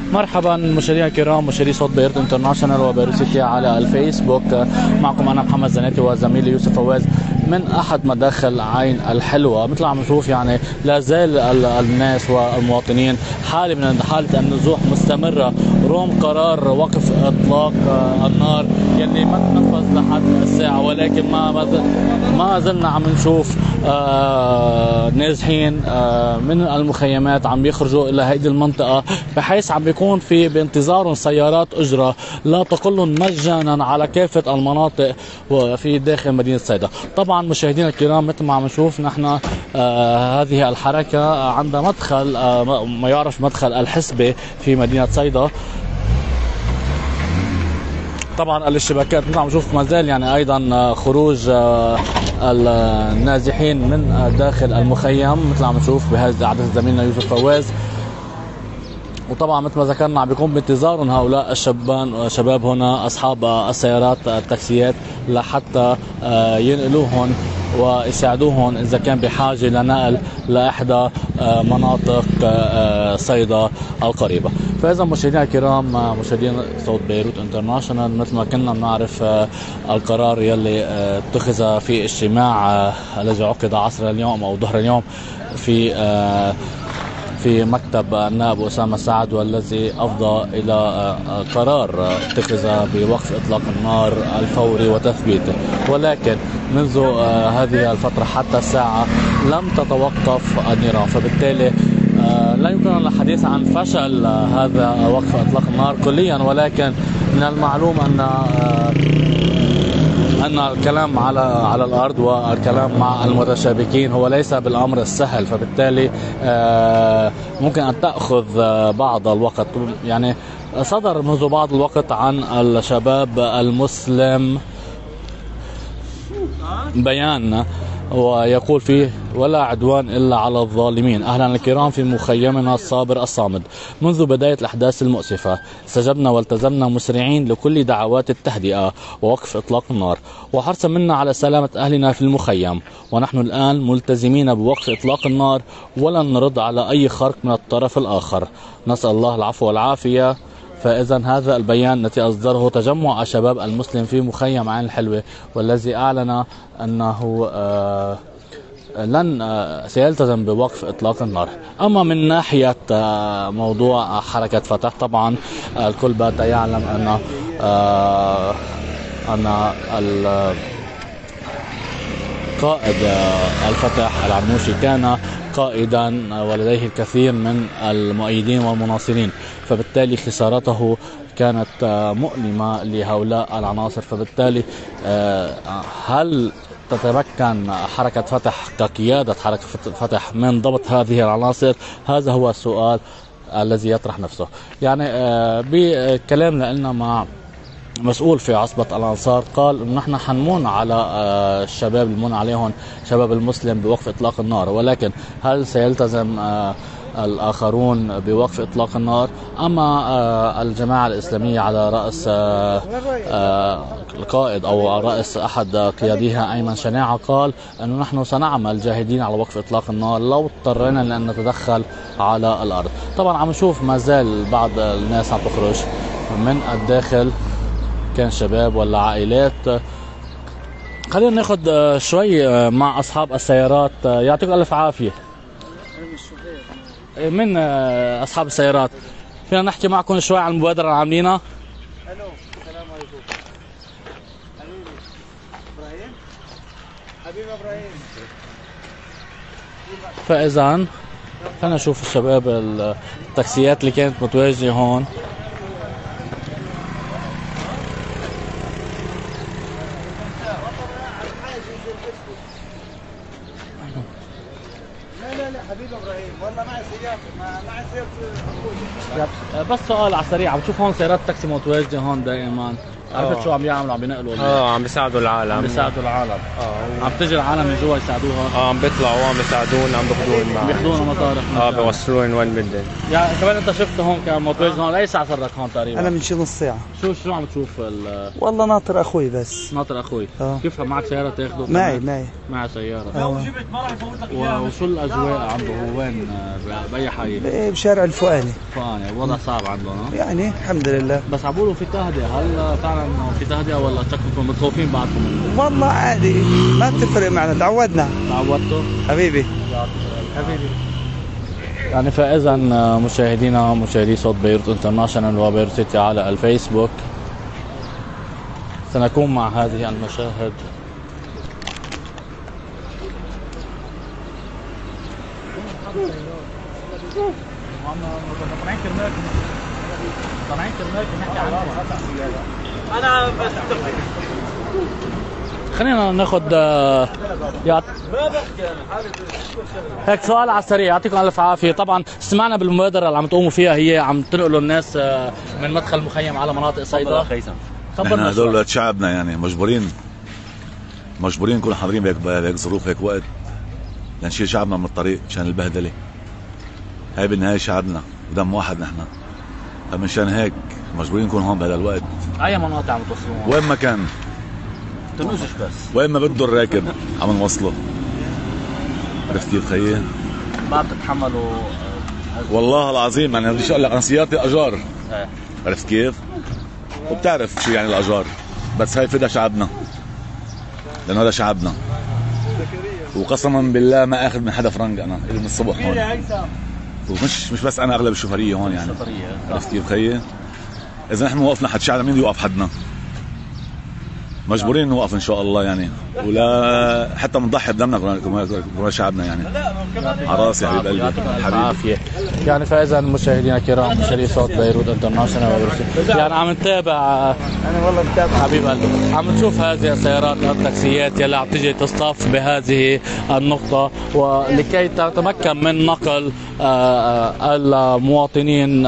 مرحبا مشاهدينا الكرام، مشاهدي صوت بيروت انترناشونال وبيروت سيتي على الفيسبوك. معكم انا محمد زناتي وزميلي يوسف فواز من احد مداخل عين الحلوه. مثل ما عم نشوف يعني لا زال الناس والمواطنين حاله من حاله النزوح مستمره رغم قرار وقف اطلاق النار يلي ما تنفذ لحد الساعه، ولكن ما زلنا عم نشوف نازحين من المخيمات عم يخرجوا الى هذه المنطقه، بحيث عم بيكون بانتظارهم سيارات اجره لا تقل مجانا على كافه المناطق وفي داخل مدينه صيدا. طبعا مشاهدينا الكرام مثل ما عم نشوف نحن هذه الحركه عند مدخل ما يعرف مدخل الحسبه في مدينه صيدا. طبعا الاشتباكات مثل ما عم نشوف ما زال يعني ايضا خروج النازحين من داخل المخيم مثل ما عم نشوف بهذا عدد زميلنا يوسف فواز. وطبعا مثل ما ذكرنا عم بيكون بانتظارهم هؤلاء شباب هنا اصحاب السيارات التاكسيات لحتى ينقلوهم ويساعدوهم اذا كان بحاجه لنقل لاحدى مناطق صيدا القريبه. فاذا مشاهدينا الكرام، مشاهدين صوت بيروت انترناشونال، مثل ما كنا بنعرف القرار يلي اتخذ في اجتماع الذي عقد عصر اليوم او ظهر اليوم في مكتب النائب أسامة سعد، والذي أفضى إلى قرار اتخذ بوقف إطلاق النار الفوري وتثبيته، ولكن منذ هذه الفترة حتى الساعة لم تتوقف النيران. فبالتالي لا يمكن الحديث عن فشل هذا وقف إطلاق النار كليا، ولكن من المعلوم أن الكلام على الأرض والكلام مع المتشابكين هو ليس بالأمر السهل، فبالتالي ممكن أن تأخذ بعض الوقت. يعني صدر منذ بعض الوقت عن الشباب المسلم بيان ويقول فيه: ولا عدوان إلا على الظالمين. أهلا الكرام في مخيمنا الصابر الصامد. منذ بداية الأحداث المؤسفة استجبنا والتزمنا مسرعين لكل دعوات التهدئة ووقف إطلاق النار وحرصا منا على سلامة أهلنا في المخيم، ونحن الآن ملتزمين بوقف إطلاق النار ولن نرد على أي خرق من الطرف الآخر. نسأل الله العفو والعافية. فإذا هذا البيان الذي أصدره تجمع الشباب المسلم في مخيم عين الحلوة، والذي أعلن أنه سيلتزم بوقف إطلاق النار. أما من ناحية موضوع حركة فتح، طبعا الكل بات يعلم أن قائد الفتح العنوشي كان قائدا ولديه الكثير من المؤيدين والمناصرين، فبالتالي خسارته كانت مؤلمة لهؤلاء العناصر. فبالتالي هل تتمكن حركة فتح كقيادة حركة فتح من ضبط هذه العناصر؟ هذا هو السؤال الذي يطرح نفسه. يعني بكلامنا لنا مع مسؤول في عصبة الأنصار قال إن نحن حنمون على الشباب المون عليهم شباب المسلم بوقف إطلاق النار، ولكن هل سيلتزم الآخرون بوقف إطلاق النار؟ أما الجماعة الإسلامية على رأس القائد أو رأس أحد قياديها أيمن شناعة قال أنه نحن سنعمل جاهدين على وقف إطلاق النار لو اضطرينا لأن نتدخل على الأرض. طبعا عم نشوف ما زال بعض الناس عم تخرج من الداخل، كان شباب ولا عائلات. خلينا ناخذ شوي مع أصحاب السيارات. يعطيكم ألف عافية. من أصحاب السيارات فينا نحكي معكم شوي عن المبادرة اللي عاملينها؟ الو السلام عليكم. حبيبي ابراهيم، حبيبي ابراهيم. فاذا خلينا نشوف الشباب التاكسيات اللي كانت متواجده هون. لا حبيبي ابراهيم، والله معي سيارة، معي سيارة. بس سؤال على السريع، عم تشوف هون سيارات تاكسي متواجده هون دائما، عرفت شو عم يعملوا؟ عم بينقلوا عم بيساعدوا العالم. عم بيساعدوا العالم. عم تجي العالم من جوا يساعدوها. عم بيطلعوا عم بيساعدونا، عم بياخذون معهم، بياخذونا مطارح. بيوصلون وين بدهم. يعني كمان انت شفت هون كان متواجد هون، اي ساعه صار لك هون تقريبا؟ انا من شي نص ساعه. شو عم تشوف؟ والله ناطر اخوي بس. ناطر اخوي. كيف معك سياره تاخذه؟ معي سياره. لو جبت ما راح يفوت لك اياها. وشو الاجواء عنده؟ هو وين؟ باي حي؟ بشارع الفؤاني. الوضع صعب عندهم. يعني الحمد لله. بس عم بيقولوا في تهدئه، هل فعلا في تهدئه ولا شكلكم متخوفين بعضكم؟ والله عادي، ما بتفرق معنا، تعودنا. تعودتوا؟ حبيبي. يعني فاذا مشاهدينا مشاهدي صوت بيروت انترناشونال وبيروت سيتي على الفيسبوك، سنكون مع هذه المشاهد. خلينا ناخذ هيك سؤال على السريع. يعطيكم الف عافيه. طبعا سمعنا بالمبادره اللي عم تقوموا فيها، هي عم تنقلوا الناس من مدخل المخيم على مناطق صيدا. نحن هذول شعبنا يعني مجبورين نكون حاضرين بهيك ظروف، هيك وقت، لنشيل شعبنا من الطريق مشان البهدله. هاي بالنهايه شعبنا ودم واحد نحن، فمنشان هيك مجبورين نكون هون بهذا الوقت. اي مناطق عم توصلون؟ وين ما كان، تنوزش بس وين ما بده الراكب عم نوصله. عرفت كيف خيي؟ ما بتتحملوا؟ والله العظيم يعني بدي اقول لك انا سيارتي اجار. عرفت كيف؟ وبتعرف شو يعني الاجار، بس هاي فدا شعبنا، لانه هذا شعبنا. وقسما بالله ما اخذ من حدا فرنك، انا اللي من الصبح هون، ومش بس انا، اغلب الشوفريه هون يعني. عرفت كيف خيي؟ اذا نحن وقفنا حد شعبنا، مين بده يوقف حدنا؟ مجبورين نوقف ان شاء الله يعني، ولا حتى بنضحي بدمنا كمان شعبنا يعني. على راسي حبيب قلبي. حبيبي. يعني فاذا مشاهدينا الكرام مشاهدي صوت بيروت انترناشونال، يعني عم نتابع. انا والله متابع حبيب قلبي. عم نشوف هذه السيارات التاكسيات يلي عم تجي تصطف بهذه النقطه، ولكي تتمكن من نقل المواطنين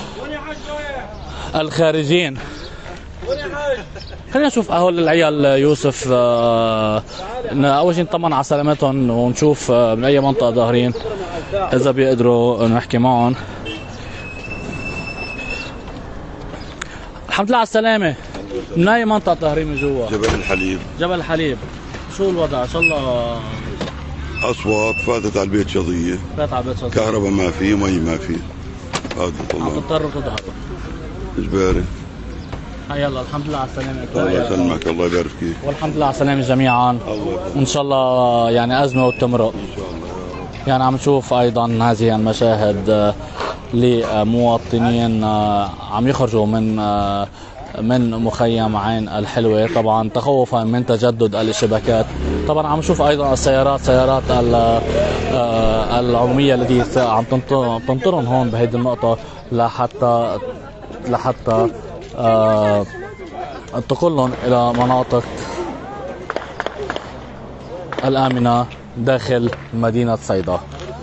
الخارجين. خلينا نشوف اهول العيال يوسف. اول شيء نطمن على سلامتهم ونشوف من اي منطقه ظاهرين، اذا بيقدروا نحكي معهم. الحمد لله على السلامه. من اي منطقه ظاهرين من جوا؟ جبل الحليب. جبل الحليب. شو الوضع؟ ان شاء الله اصوات فاتت على البيت شظيه، فات على البيت شظيه، كهرباء ما في، مي ما في، هذا طلع عم تضطروا تظهروا اجباري. يلا الحمد لله على السلامه. الله يسلمك، الله يبارك فيك. والحمد لله على السلامه جميعا. وان شاء الله يعني ازمه وتمرق. يعني عم نشوف ايضا هذه المشاهد لمواطنين عم يخرجوا من مخيم عين الحلوة، طبعا تخوفا من تجدد الاشتباكات. طبعا عم نشوف ايضا سيارات العمومية التي عم تنطرهم هون بهيدي النقطة لحتى انتقلهم الى مناطق الآمنة داخل مدينة صيدا.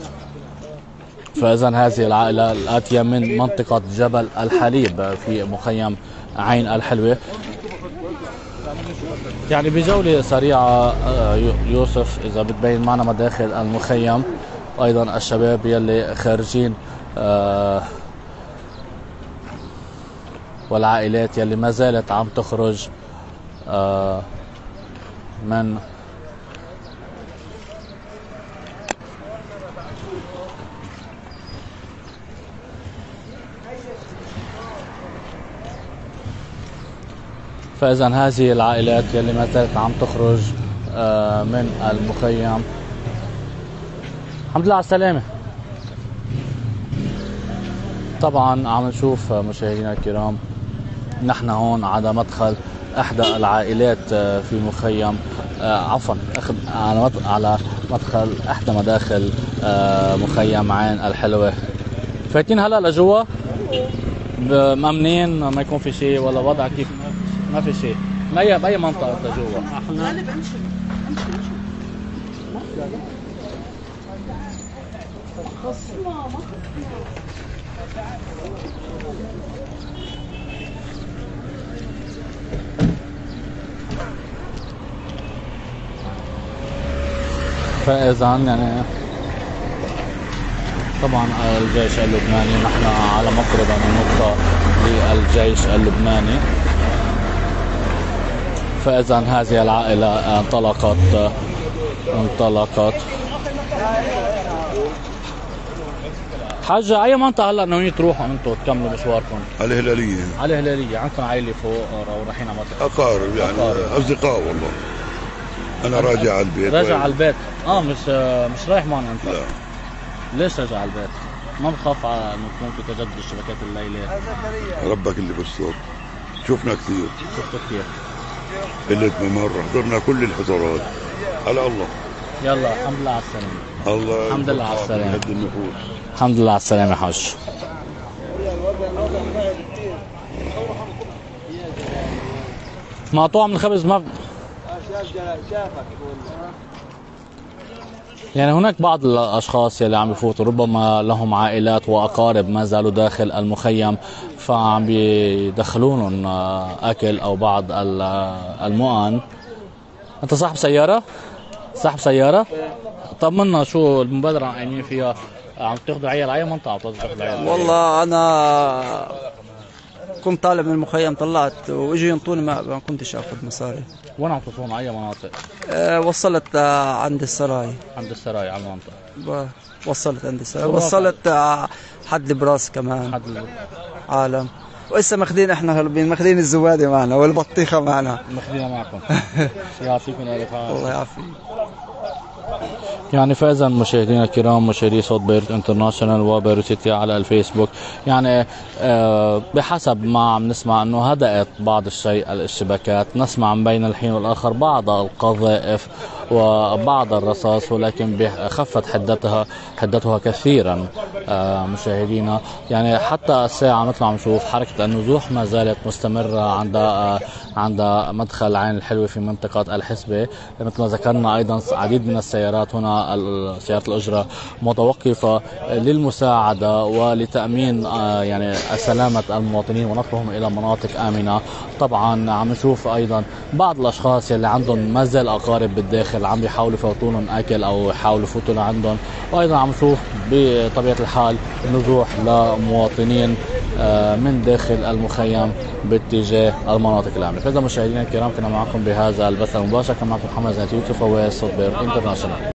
فإذا هذه العائلة الآتية من منطقة جبل الحليب في مخيم عين الحلوة. يعني بجولة سريعة يوسف، إذا بتبين معنا مداخل المخيم، أيضا الشباب يلي خارجين والعائلات يلي ما زالت عم تخرج من فإذا هذه العائلات يلي ما زالت عم تخرج من المخيم. الحمد لله على السلامة. طبعا عم نشوف مشاهدينا الكرام، نحن هون على مدخل احدى العائلات في مخيم عفوا على مدخل احدى مداخل مخيم عين الحلوة. فايتين هلا لجوا مأمنين ما يكون في شيء ولا وضع كيف؟ ما في شيء. بأي منطقة انت جوا؟ احنا فإذا يعني طبعا الجيش اللبناني، نحن على مقربة من نقطة للجيش اللبناني. فإذا هذه العائلة انطلقت. حاجة أي منطقة هلا ناويين تروحوا انتم تكملوا مشواركم؟ على الهلالية. على الهلالية. عندكم عائلة فوق او رايحين على منطقة؟ أقارب يعني أصدقاء والله. أنا راجع على البيت. راجع على البيت. مش رايح معنا انت؟ لا. ليش راجع على البيت؟ ما بخاف على انه يكون في تجدد الشبكات الليلة؟ ربك اللي بالصوت. شفنا كثير. شفت كثير. قلة ممر، حضرنا كل الحضارات. على الله. يلا الحمد لله على السلامة. الله الحمد لله على السلامة. يهدي النفوس. الحمد لله على السلامة يا حاج. مقطوع من الخبز ما يعني هناك بعض الأشخاص يلي عم يفوتوا ربما لهم عائلات وأقارب ما زالوا داخل المخيم، فعم بيدخلونهم أكل أو بعض المؤن. أنت صاحب سيارة؟ صاحب سيارة؟ طمنا شو المبادرة عاملين فيها؟ عم تاخذوا عيال أي منطقة عم تاخذوا عيال؟ والله أنا كنت طالع من المخيم، طلعت واجوا ينطوني، ما كنتش اخذ مصاري. وين عم توصلون على أي مناطق؟ وصلت عند السراي. عند السراي على المنطقة. وصلت عند السراي، وصلت حد براس كمان. حد عالم. وإسا ماخذين احنا هربين، ماخذين الزبادة معنا والبطيخة معنا. ماخذينها معكم. يعطيكم الف عافية. الله يعافيك. يعني فإذا مشاهدينا الكرام، مشاهدي صوت بيروت انترناشونال وبيروت سيتي على الفيسبوك، يعني بحسب ما عم نسمع انه هدأت بعض الشيء الشبكات، نسمع من بين الحين والآخر بعض القذائف وبعض الرصاص، ولكن خفت حدتها كثيرا مشاهدينا. يعني حتى الساعة مثل ما عم نشوف حركة النزوح ما زالت مستمرة عند مدخل عين الحلوة في منطقة الحسبة. مثل ما ذكرنا أيضا عديد من السيارات هنا، سيارات الأجرة متوقفة للمساعدة ولتأمين يعني سلامة المواطنين ونقلهم إلى مناطق آمنة. طبعا عم نشوف أيضا بعض الأشخاص يلي عندهم ما زال أقارب بالداخل عم بيحاولوا يفوتوا لهم أكل أو يحاولوا يفوتوا لعندهم، وأيضا عم نشوف بطبيعة الحال نزوح لمواطنين من داخل المخيم باتجاه المناطق الآمنة. فإذا مشاهدينا الكرام كنا معكم بهذا البث المباشر، كان معكم محمد زيتوت وفواز صوت بيروت انترناشونال.